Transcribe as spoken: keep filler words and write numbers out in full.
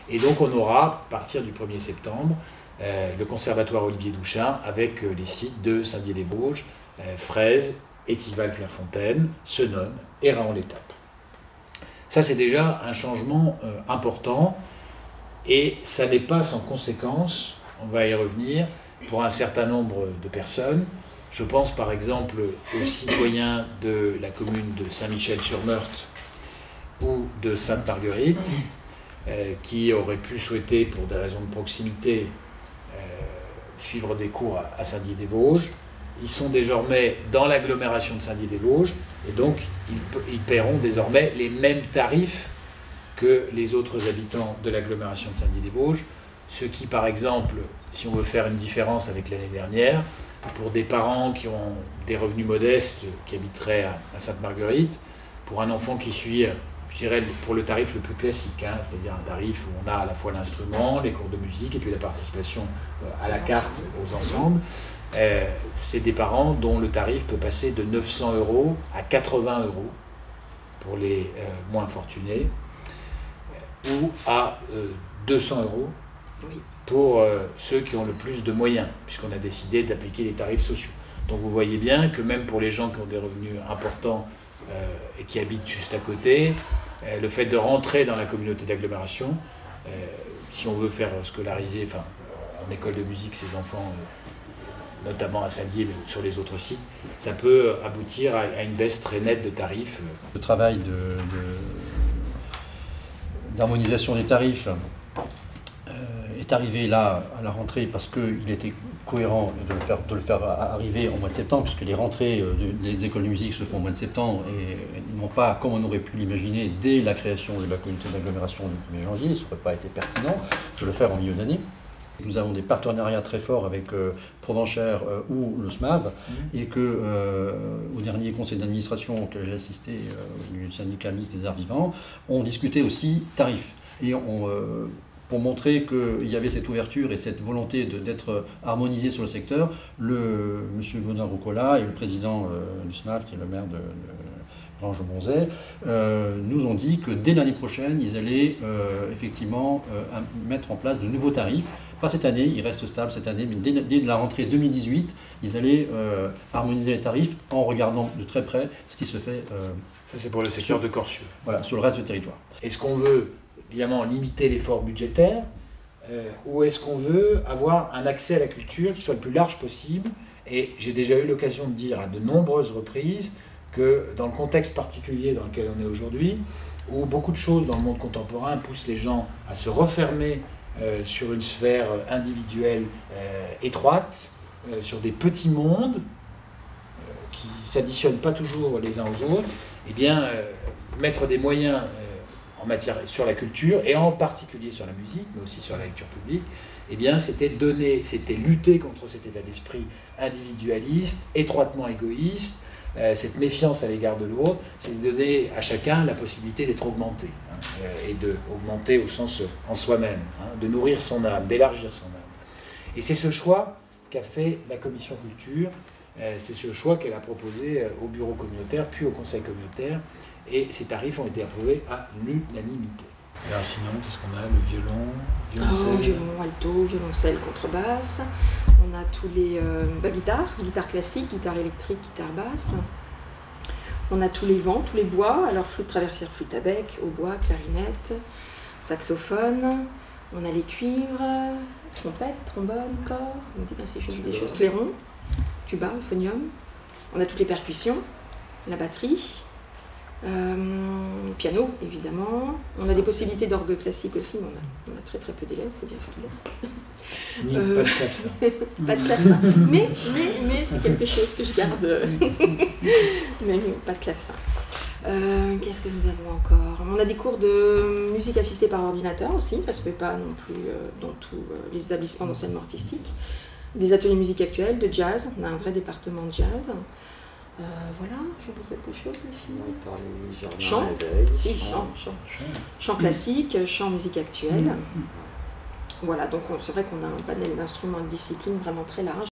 Et donc on aura, à partir du premier septembre, euh, le conservatoire Olivier Douchin avec euh, les sites de Saint-Dié-des-Vosges, euh, Fraise, Étival-Clairefontaine, Senones et Raon-l'Étape. Ça, c'est déjà un changement euh, important et ça n'est pas sans conséquence, on va y revenir, pour un certain nombre de personnes. Je pense par exemple aux citoyens de la commune de Saint-Michel-sur-Meurthe ou de Sainte-Marguerite, euh, qui auraient pu souhaiter, pour des raisons de proximité, euh, suivre des cours à, à Saint-Dié-des-Vosges. Ils sont désormais dans l'agglomération de Saint-Dié-des-Vosges et donc ils, ils paieront désormais les mêmes tarifs que les autres habitants de l'agglomération de Saint-Dié-des-Vosges, ce qui, par exemple, si on veut faire une différence avec l'année dernière, pour des parents qui ont des revenus modestes, qui habiteraient à, à Sainte-Marguerite, pour un enfant qui suit, je dirais, pour le tarif le plus classique, hein, c'est-à-dire un tarif où on a à la fois l'instrument, les cours de musique et puis la participation à la carte aux ensembles, euh, c'est des parents dont le tarif peut passer de neuf cents euros à quatre-vingts euros pour les euh, moins fortunés, ou à euh, deux cents euros pour euh, ceux qui ont le plus de moyens, puisqu'on a décidé d'appliquer les tarifs sociaux. Donc vous voyez bien que même pour les gens qui ont des revenus importants euh, et qui habitent juste à côté, euh, le fait de rentrer dans la communauté d'agglomération, euh, si on veut faire scolariser, enfin, en école de musique, ses enfants, euh, notamment à Saint-Dié, mais sur les autres sites, ça peut aboutir à, à une baisse très nette de tarifs. Le travail de... de... d'harmonisation des tarifs euh, est arrivé là à la rentrée parce qu'il était cohérent de le, faire, de le faire arriver au mois de septembre, puisque les rentrées de, des écoles de musique se font au mois de septembre et non pas comme on aurait pu l'imaginer dès la création de la communauté d'agglomération du premier janvier. Ça n'aurait pas été pertinent de le faire en milieu d'année. Nous avons des partenariats très forts avec euh, Provenchère euh, ou le S M A V, mmh. et que euh, au dernier conseil d'administration auquel j'ai assisté euh, du syndicat mixte des arts vivants, on discutait aussi tarifs. Et on, euh, pour montrer qu'il y avait cette ouverture et cette volonté d'être harmonisé sur le secteur, le M. Benoît Roucola et le président euh, du S M A V, qui est le maire de, de Granges-Monzet, euh, nous ont dit que dès l'année prochaine, ils allaient euh, effectivement euh, mettre en place de nouveaux tarifs. Pas cette année, ils restent stables cette année, mais dès, dès la rentrée deux mille dix-huit, ils allaient euh, harmoniser les tarifs en regardant de très près ce qui se fait. Euh, Ça, c'est pour le secteur de Corcieux. Voilà, sur le reste du territoire. Est-ce qu'on veut, évidemment, limiter l'effort budgétaire euh, ou est-ce qu'on veut avoir un accès à la culture qui soit le plus large possible? Et j'ai déjà eu l'occasion de dire à de nombreuses reprises que dans le contexte particulier dans lequel on est aujourd'hui, où beaucoup de choses dans le monde contemporain poussent les gens à se refermer Euh, sur une sphère individuelle euh, étroite, euh, sur des petits mondes euh, qui ne s'additionnent pas toujours les uns aux autres, eh bien, euh, mettre des moyens euh, en matière sur la culture, et en particulier sur la musique, mais aussi sur la lecture publique, eh bien, c'était donner, c'était lutter contre cet état d'esprit individualiste, étroitement égoïste, Euh, cette méfiance à l'égard de l'autre, c'est de donner à chacun la possibilité d'être augmenté, hein, euh, et d'augmenter au sens euh, en soi-même, hein, de nourrir son âme, d'élargir son âme. Et c'est ce choix qu'a fait la commission culture, euh, c'est ce choix qu'elle a proposé euh, au bureau communautaire, puis au conseil communautaire, et ces tarifs ont été approuvés à l'unanimité. Alors sinon, qu'est-ce qu'on a? Le violon, violoncelle, oh, violon, alto, violoncelle, contrebasse. On a tous les euh, bah, guitares, guitare classique, guitare électrique, guitare basse. On a tous les vents, tous les bois, alors flûte traversière, flûte à bec, hautbois, clarinette, saxophone. On a les cuivres, trompette, trombone, cor, on dit ainsi des choses, clairon, tuba, euphonium. On a toutes les percussions, la batterie. Euh, piano, évidemment. On a des possibilités d'orgue classique aussi, mais on a, on a très très peu d'élèves, il faut dire ce qu'il y a. Euh, pas de clavecin. Pas de clavecin. Mais, mais, mais c'est quelque chose que je garde. Mais pas de clavecin. Euh, Qu'est-ce que nous avons encore? On a des cours de musique assistée par ordinateur aussi, ça ne se fait pas non plus euh, dans tous euh, les établissements d'enseignement artistique. Des ateliers musique actuelle, de jazz, on a un vrai département de jazz. Euh, voilà, j'oublie quelque chose, les filles. On parlait chant, si, chant, chant, chant, chant classique, chant musique actuelle. Mmh. Voilà, donc c'est vrai qu'on a un panel d'instruments et de disciplines vraiment très large.